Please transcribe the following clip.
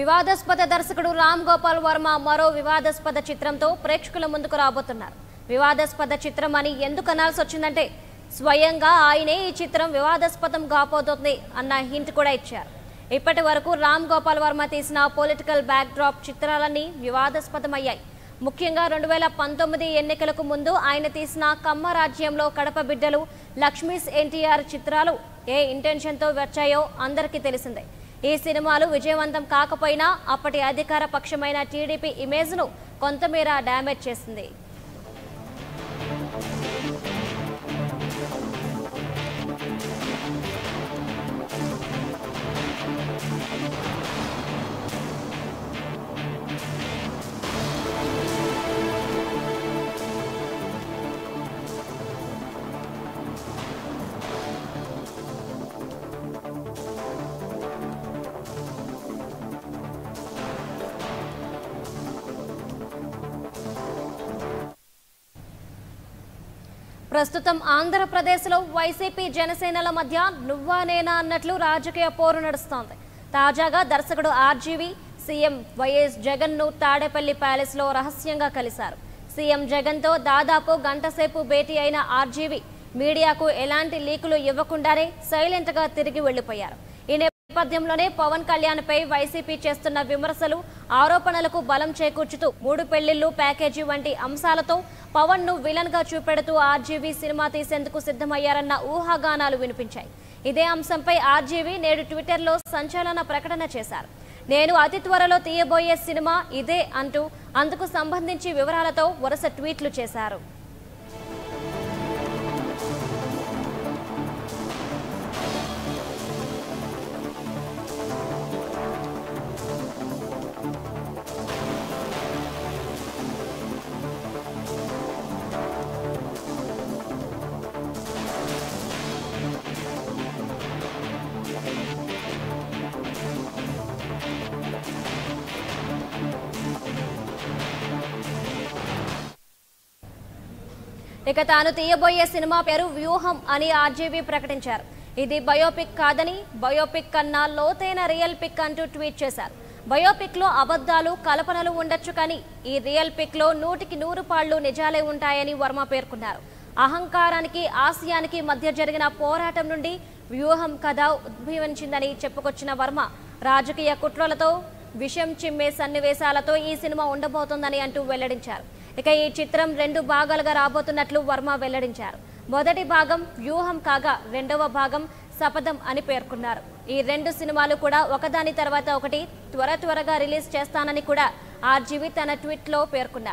వివాదాస్పద దర్శకుడు రామ్ గోపాల్ వర్మ మరో వివాదాస్పద చిత్రంతో ప్రేక్షకుల ముందుకు రాబోతున్నారు. వివాదాస్పద చిత్రం అని ఎందుకు అనాల్సి వచ్చిందంటే స్వయంగా ఆయనే ఈ చిత్రం వివాదాస్పదం కాబోతోంది అన్న హింట్ కూడా ఇచ్చారు. ఇప్పటి వరకు రామ్ గోపాల్ వర్మ తీసిన పొలిటికల్ బ్యాక్ డ్రాప్ చిత్రాలన్నీ వివాదాస్పదమయ్యాయి. ముఖ్యంగా 2019 ఎన్నికలకు ముందు ఆయన తీసిన కమ్మ రాజ్యంలో కడప బిడ్డలు, లక్ష్మీస్ ఎన్టీఆర్ చిత్రాలు ఏ ఇంటెన్షన్తో వచ్చాయో అందరికీ తెలిసిందే. ఈ సినిమాలు విజయవంతం కాకపోయినా అప్పటి అధికార పక్షమైన టీడీపీ ఇమేజ్ను కొంతమేర డ్యామేజ్ చేసింది. ప్రస్తుతం ఆంధ్రప్రదేశ్లో వైసీపీ జనసేనల మధ్య నువ్వా నేనా అన్నట్లు రాజకీయ పోరు నడుస్తోంది. తాజాగా దర్శకుడు ఆర్జీవి సీఎం వైఎస్ జగన్ను తాడేపల్లి ప్యాలెస్లో రహస్యంగా కలిశారు. సీఎం జగన్తో దాదాపు గంట సేపు భేటీ అయిన ఆర్జీవి మీడియాకు ఎలాంటి లీకులు ఇవ్వకుండానే సైలెంట్గా తిరిగి వెళ్లిపోయారు. ఈ నేపథ్యంలోనే పవన్ కళ్యాణ్పై వైసీపీ చేస్తున్న విమర్శలు, ఆరోపణలకు బలం చేకూర్చుతూ 3 పెళ్లిళ్లు ప్యాకేజీ వంటి అంశాలతో పవన్ ను విలన్ గా చూపెడుతూ ఆర్జీవి సినిమా తీసేందుకు సిద్ధమయ్యారన్న ఊహాగానాలు వినిపించాయి. ఇదే అంశంపై ఆర్జీవి నేడు ట్విట్టర్లో సంచలన ప్రకటన చేశారు. నేను అతి త్వరలో తీయబోయే సినిమా ఇదే అంటూ అందుకు సంబంధించి వివరాలతో వరుస ట్వీట్లు చేశారు. ఇక తాను తీయబోయే సినిమా పేరు వ్యూహం అని ఆర్జీవి ప్రకటించారు. ఇది బయోపిక్ కాదని, బయోపిక్ కన్నా లోతైన రియల్ పిక్ అంటూ ట్వీట్ చేశారు. బయోపిక్ లో అబద్ధాలు, కల్పనలు ఉండొచ్చు, కానీ ఈ రియల్ పిక్ లో 100కి 100 పాళ్లు నిజాలే ఉంటాయని వర్మ పేర్కొన్నారు. అహంకారానికి, ఆశయానికి మధ్య జరిగిన పోరాటం నుండి వ్యూహం కథ ఉద్భవించిందని చెప్పుకొచ్చిన వర్మ రాజకీయ కుట్రలతో, విషం చిమ్మే సన్నివేశాలతో ఈ సినిమా ఉండబోతోందని అంటూ వెల్లడించారు. ఇక ఈ చిత్రం 2 భాగాలుగా రాబోతున్నట్లు వర్మ వెల్లడించారు. మొదటి భాగం వ్యూహం కాగా రెండవ భాగం శపథం అని పేర్కొన్నారు. ఈ 2 సినిమాలు కూడా ఒకదాని తర్వాత ఒకటి త్వరగా రిలీజ్ చేస్తానని కూడా ఆర్జీవి తన ట్వీట్లో పేర్కొన్నారు.